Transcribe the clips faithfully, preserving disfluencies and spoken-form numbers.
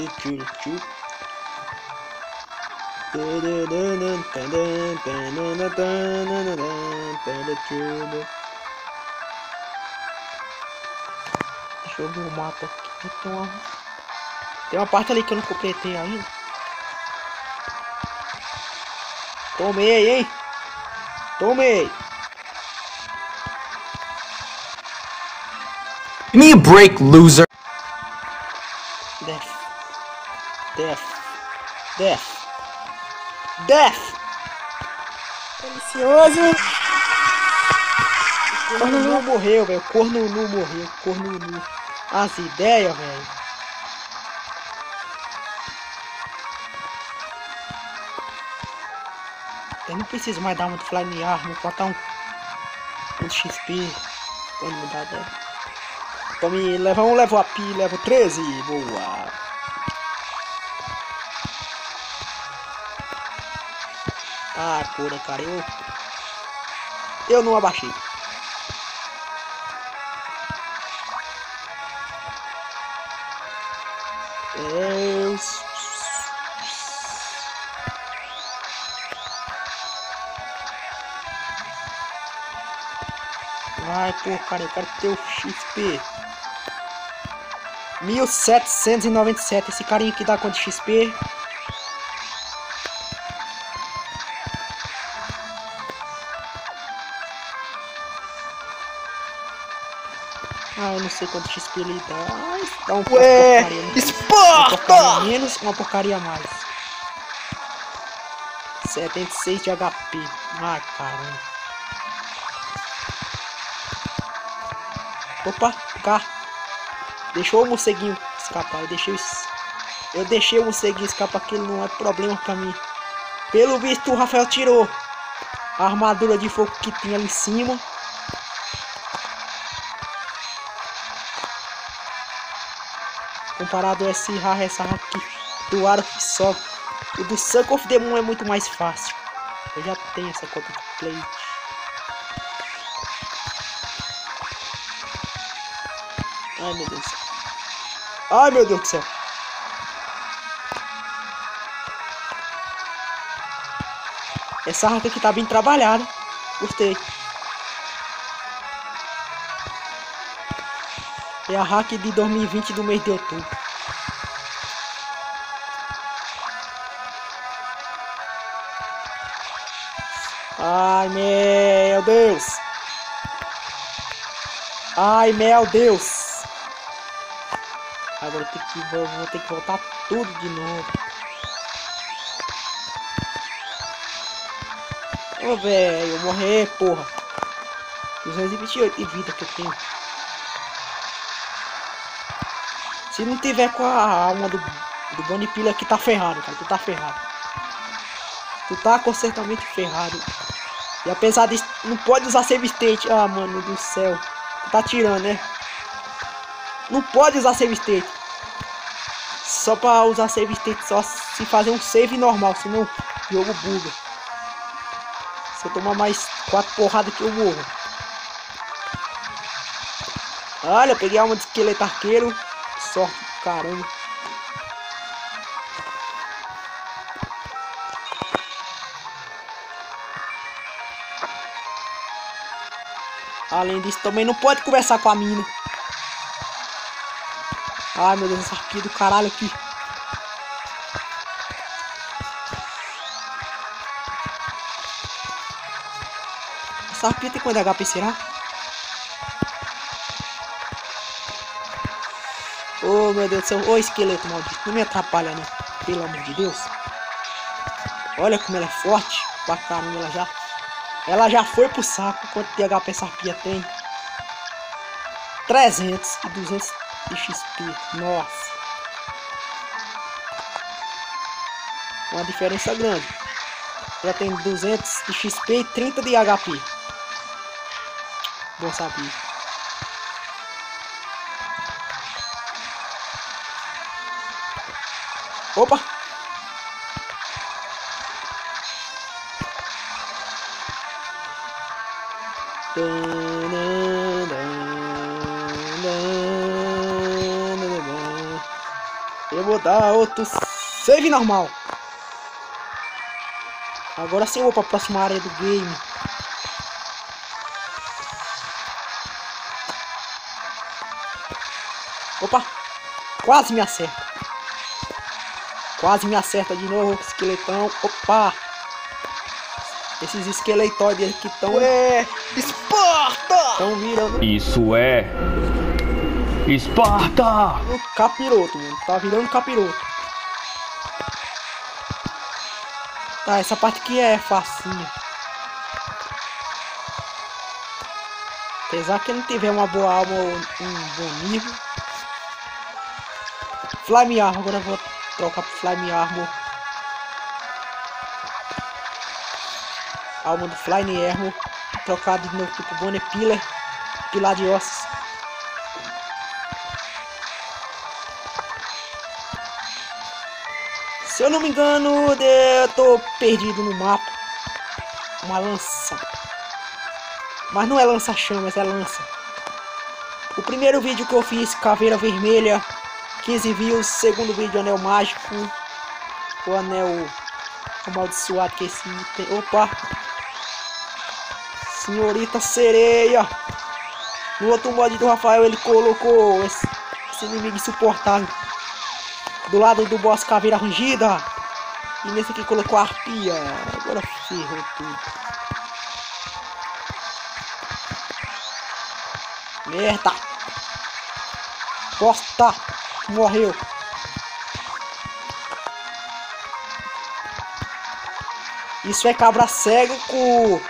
tchuru, tchuru. Deixa eu ver o mapa aqui. Tem uma, tem uma parte ali que eu não completei ainda. Tomei, hein? Tomei! Give me a break, loser. Death. Death. Death. Death! Delicioso! O corno nu morreu, velho. O corno nu morreu. O corno nu. As ideias, velho. Eu não preciso mais dar muito flying arm. Vou botar um, um X P. Quando mudar dela. Tome level um, level up, level treze. Boa. Ah, cura, cara. Eu, eu não abaixei. Deus. Ai, pô, cara, eu quero ter o X P. mil setecentos e noventa e sete. Esse carinha aqui dá quanto de X P? Ah, eu não sei quanto X P ele dá. Ah, dá um Ué, porcaria, né? Esparta! Uma porcaria menos, uma porcaria a mais. setenta e seis de H P. Ai, caramba. Opa, cá. Deixou o morceguinho escapar. Eu deixei, eu deixei o morceguinho escapar, que ele não é problema pra mim. Pelo visto, o Rafael tirou a armadura de fogo que tinha ali em cima. Comparado a esse Ra, essa aqui do Aro só. O do Suck of the Moon é muito mais fácil. Eu já tenho essa conta de play. Ai, meu Deus do céu. Ai, meu Deus do céu. Essa arca aqui tá bem trabalhada. Gostei. É a hack de dois mil e vinte do mês de outubro. Ai, meu Deus. Ai, meu Deus. Agora eu tenho que, vou, vou ter que voltar tudo de novo. Ô, velho, eu morrer, porra. duzentos e vinte e oito de vida que eu tenho. Se não tiver com a alma do, do Bunny Pillar aqui, tá ferrado, cara. Tu tá ferrado. Tu tá completamente ferrado. E apesar disso, não pode usar save state. Ah, mano do céu. Tu tá tirando, né? Não pode usar save state. Só pra usar save state, só se fazer um save normal. Senão o jogo buga. Se eu tomar mais quatro porradas que eu morro. Olha, eu peguei a alma de esqueleto arqueiro. Sorte do caramba. Além disso, também não pode conversar com a mina. Ai, meu Deus, essa arquia do caralho aqui. Essa arquia tem quanto de H P, será? Oh, meu Deus do céu. Ô, esqueleto maldito. Não me atrapalha, não. Pelo amor de Deus. Olha como ela é forte. Pra caramba, ela já... Ela já foi pro saco. Quanto de H P essa arpia tem? trezentos e duzentos de X P. Nossa. Uma diferença grande. Já tem duzentos de X P e trinta de H P. Bom saber. Opa! Eu vou dar outro save normal. Agora sim eu vou pra próxima área do game. Opa! Quase me acerta. Quase me acerta de novo, esqueletão. Opa! Esses esqueletoides aqui estão... É... Esparta! Estão virando... Isso é... Esparta! O capiroto, mano. Tá virando capiroto. Tá, essa parte aqui é facinha. Apesar que ele não tiver uma boa alma ou um bom nível. Flame Armor, agora eu vou trocar pro Flame Armor. Alma do Flame Armor. Trocar de novo pro Bonnie Pillar. Pilar de ossos. Se eu não me engano, eu tô perdido no mapa. Uma lança. Mas não é lança-chamas, é lança. O primeiro vídeo que eu fiz, Caveira Vermelha, quinze views. Segundo vídeo, Anel Mágico. O Anel Amaldiçoado, que esse item. Opa! Senhorita Sereia. No outro mod do Rafael, ele colocou esse, esse inimigo insuportável do lado do boss Caveira Rangida. E nesse aqui colocou a Arpia. Agora ferrou tudo. Merda! Bosta! Morreu! Isso é cabra cega com...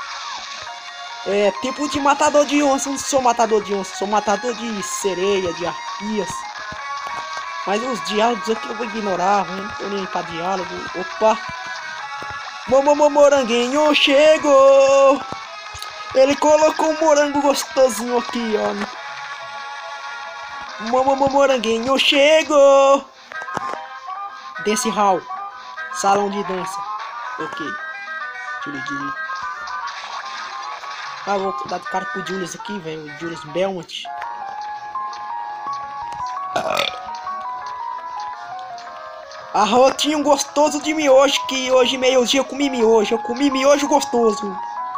É tipo de matador de onça. Não sou matador de onça, sou matador de sereia, de arpias. Mas os diálogos aqui eu vou ignorar, eu não tô nem pra diálogo. Opa! Momo moranguinho chegou! Ele colocou um morango gostosinho aqui, ó. Momo moranguinho chegou! Dance hall. Salão de dança. Ok. Tiri-tiri. Ah, vou dar de cara pro Julius aqui, velho. O Julius Belmont. Arrotinho gostoso de miojo, que hoje meio-dia eu comi miojo. Eu comi miojo gostoso.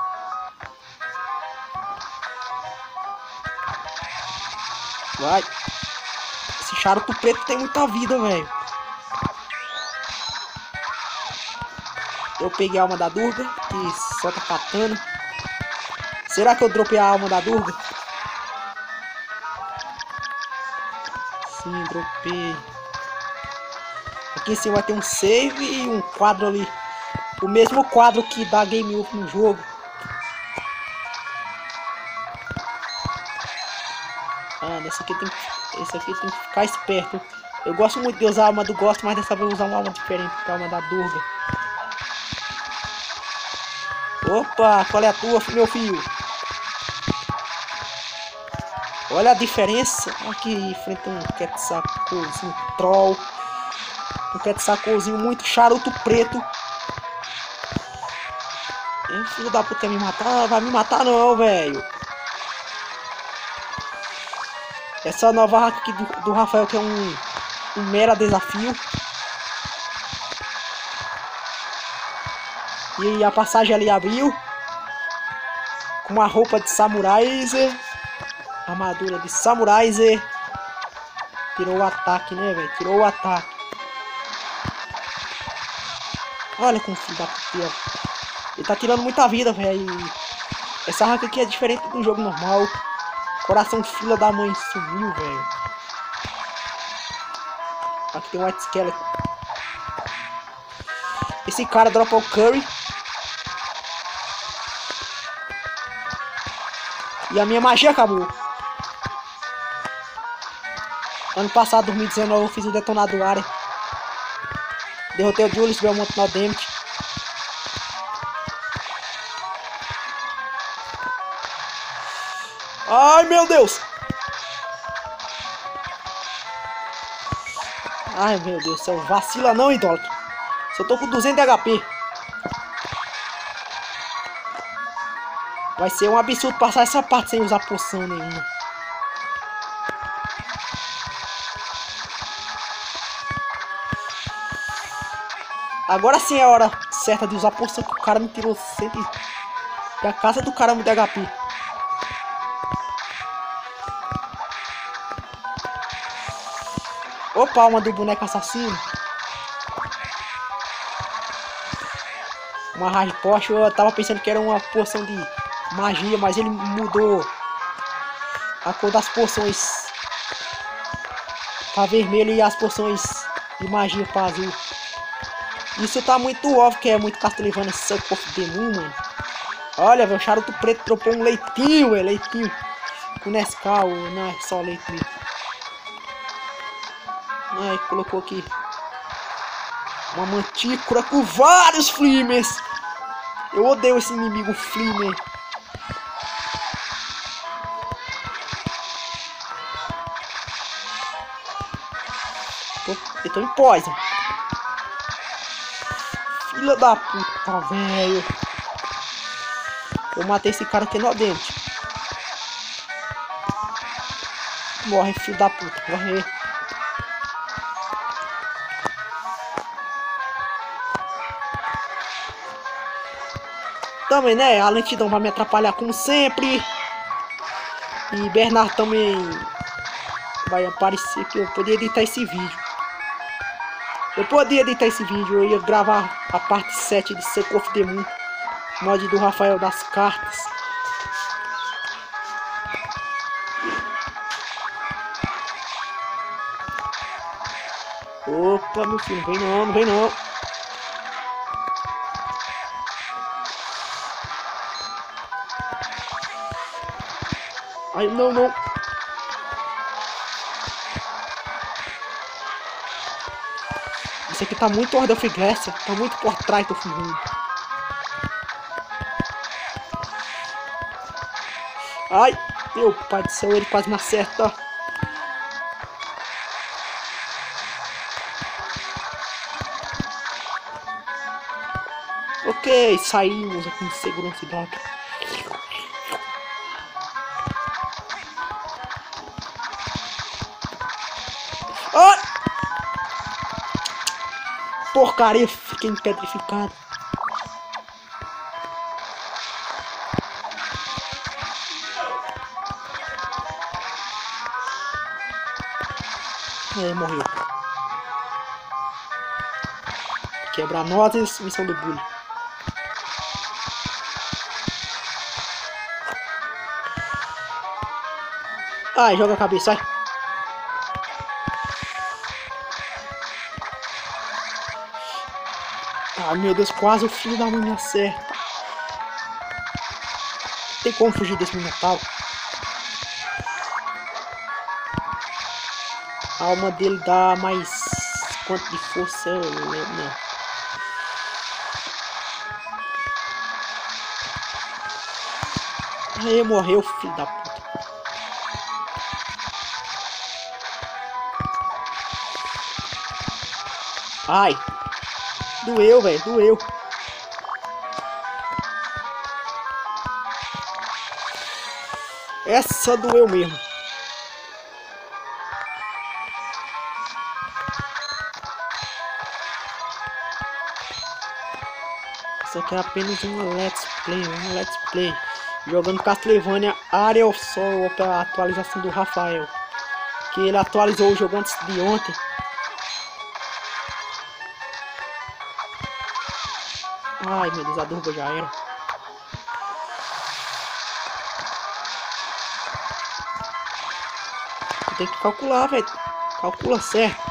Vai. Esse charuto preto tem muita vida, velho. Eu peguei a alma da Durga, que solta katana. Será que eu dropei a alma da Durga? Sim, dropei. Aqui em cima vai ter um save e um quadro ali. O mesmo quadro que dá game up no jogo. Ah, nesse aqui tem, esse aqui tem que ficar esperto. Eu gosto muito de usar a alma do Ghost, mas dessa vez eu vou usar uma alma diferente, que é a alma da Durga. Opa, qual é a tua, meu filho? Olha a diferença. Aqui enfrenta um Quetzalcoatl, um troll. Um Quetzalcoatl muito charuto preto. E filho da puta quer me matar? Vai me matar não, velho. Essa nova hack aqui do, do Rafael, que é um, um mero desafio. E a passagem ali abriu. Com uma roupa de samuraizer. Armadura de samuraizer. Tirou o ataque, né, velho? Tirou o ataque. Olha como filho da puta. Ele tá tirando muita vida, velho. Essa hack aqui é diferente do jogo normal. Coração filha da mãe sumiu, velho. Aqui tem um White Skeleton. Esse cara dropa o Curry. E a minha magia acabou. Ano passado, dois mil e dezenove, eu fiz o detonador área. Derrotei o Julius Belmont no Damage. Ai, meu Deus! Ai, meu Deus do céu. Vacila não, idólatra. Só tô com duzentos de H P. Vai ser um absurdo passar essa parte sem usar poção nenhuma. Agora sim é a hora certa de usar a poção que o cara me tirou cento e... a casa do caramba de H P. Opa, alma do boneco assassino. Uma Hard Potion, eu tava pensando que era uma poção de magia, mas ele mudou a cor das poções. Tá vermelho e as poções de magia pra azul. Isso tá muito óbvio que é muito Castlevania Suck of the Moon, mano. Olha, velho, o charuto preto dropou um leitinho, velho, leitinho. Com Nescau, não é só leite mesmo. Ai, colocou aqui uma mantícora com vários flimers. Eu odeio esse inimigo flimer. Tô, eu tô em poison. Filha da puta, velho. Eu matei esse cara aqui no dente. Morre, filho da puta. Morre. Também, né? A lentidão vai me atrapalhar como sempre. E Bernard também vai aparecer que eu poderia editar esse vídeo. Eu poderia editar esse vídeo. Eu ia gravar a parte sete de Suck of the Moon. Mod do Rafael das cartas. Opa, meu filho, não vem não, não vem não. Ai, não, não. Isso aqui tá muito Order of Grécia. Tá muito por trás do fundo. Ai, meu pai do céu, ele quase me acerta. Ok, saímos aqui de segurança e outra. Ai! Porcaria, fiquei petrificado. É, morreu. Quebrar nozes, missão do bullying. Ai, joga a cabeça, ai. Ai, meu Deus, quase o filho da mãe me acerta. Tem como fugir desse Minotauro? A alma dele dá mais quanto de força, eu lembro, não. Aí morreu, filho da puta. Ai, doeu, velho, doeu. Essa doeu mesmo. Isso aqui é apenas uma Let's Play, uma Let's Play. Jogando Castlevania Area of Sorrow, a atualização do Rafael. Que ele atualizou o jogo antes de ontem. Ai, meu Deus, a Durga já era. Tem que calcular, velho. Calcula certo.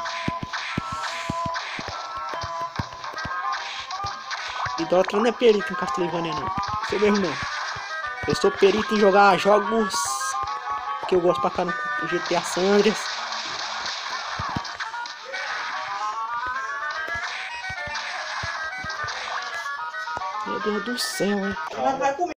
Idólatra não é perito em Castlevania, não. Sou mesmo, não. Eu sou perito em jogar jogos que eu gosto pra caramba. G T A San Andreas. Meu Deus do céu, hein.